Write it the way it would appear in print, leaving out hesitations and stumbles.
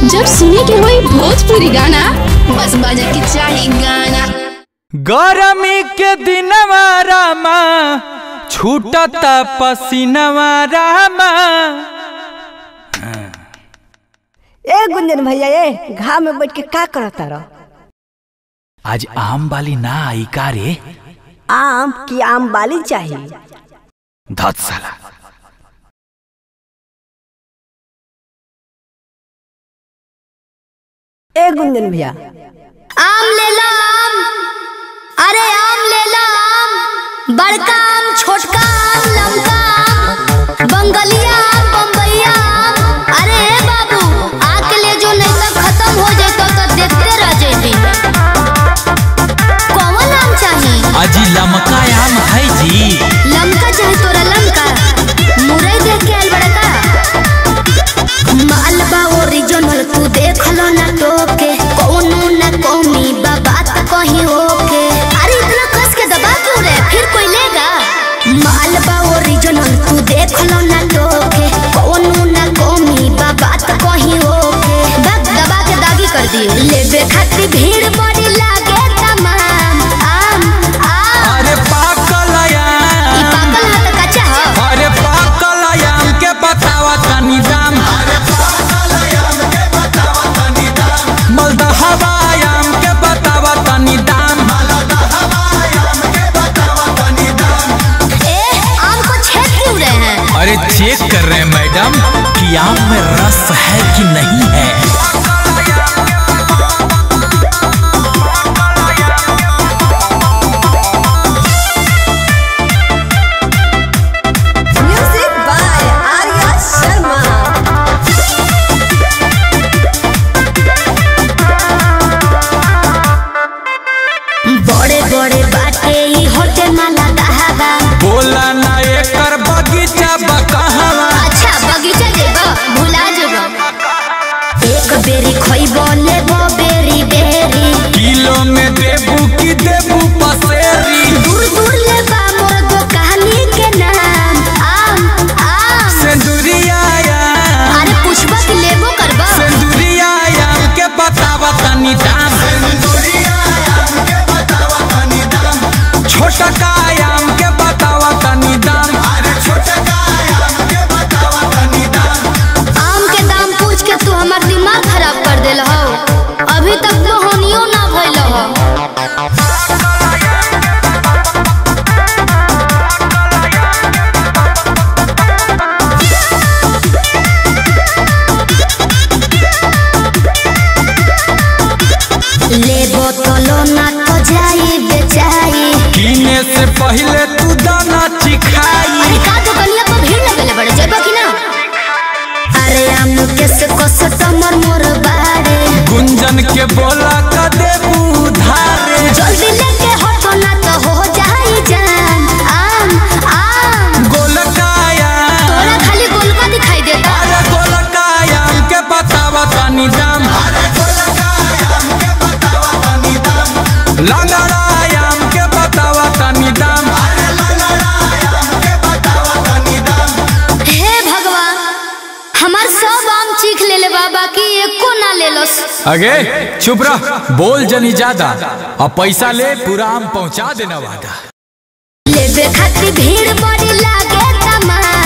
जब सुने के होई भोजपुरी गाना बस बजे के चाही गाना। गरमी के दिनवा रामा छूटता पसीनवा रामा। ए गुंजन भैया ए घाम में बैठ के का करता रहो? आज आम वाली ना आई का रे? आम की आम वाली चाहिए? धत साला। ए गुंजन भैया आम ले ला आम, अरे आम ले ला आम, बड़का आम छोटका आम लमका आम, बंगलिया आम बम्बईया आम। अरे बाबू आके ले जो नहीं तो खत्म हो जाए तो देखते रह जाती। कौन आम चाहिए? अजी लमका आम है जी। लमका चाहिए तोरा लमका? मुरई देख के आल बड़का मालबा ओरिजिनल तू देख लो ना टोके कोनो ना कमी बात कहीं होके। अरे इतना कस के दबा क्यों रे, फिर कोई लेगा? मालबा ओरिजिनल तू देख लो ना टोके कोनो ना कमी बात कहीं होके। दबा के दागी कर दिए लेबे खातिर भीड़ बड़ी लागे तमाम। आम आम अरे पाकल आम, ई पाकल है तो कच्चा है। अरे पाकल आम के बतावा तनी दाम। मलदहवा आम के बतावा तनी दाम। आम को छेद क्यों रहे हैं? अरे चेक कर रहे हैं मैडम कि आम में रस है कि नहीं है। Music by Arya Sharma. बड़े बड़े बाटे ई होते माला दहावा। बोला ना एकर बगीचा बकहवा। अच्छा बगीचा जेबा भुला जेबा। एक बेरी खइबो लेबो बेरी बेरी। किलो में देबू की देबू पसेरी। दूर दूर लेबा मोर दो कहानी के नाम। आम आम सिंदूरिया आम, अरे पुष्पा के लेबो करबा। सिंदूरिया आम के बतावा तनी दाम। छोटका आम के बतावा तनी दाम। आम के दाम पूछ के तू हमार दिमाग खराब कर देल हो। अभी तक तो होनियो ना भइल हो। लेबो तो लो ना तो जाई बेचाई। कीने से पहले तू दाना चिखाई। अरे का दुकानिया पर भीड़ लगले बड़े जेबो कि ना? अरे आम कैसे कोस तमर मोर बाड़े। गुंजन के बोला का देबू धारे। जल्दी लेके हटो ना तो हो जाई जान। आम आम गोलका आम, तोरा खाली गोलका दिखाई देता। अरे गोलका आम के बतावा तनी दाम। लंगड़ा आम के बतावा तनी दाम। हे भगवान हमार सब आम चीख ले ले बाबा की एको ना ले लो। अगे चुप रह, बोल जनी ज्यादा। अब पैसा ले, पूरा आम पहुंचा देना वादा। लेबे खातिर भीड़ बड़ी लागे तमाम।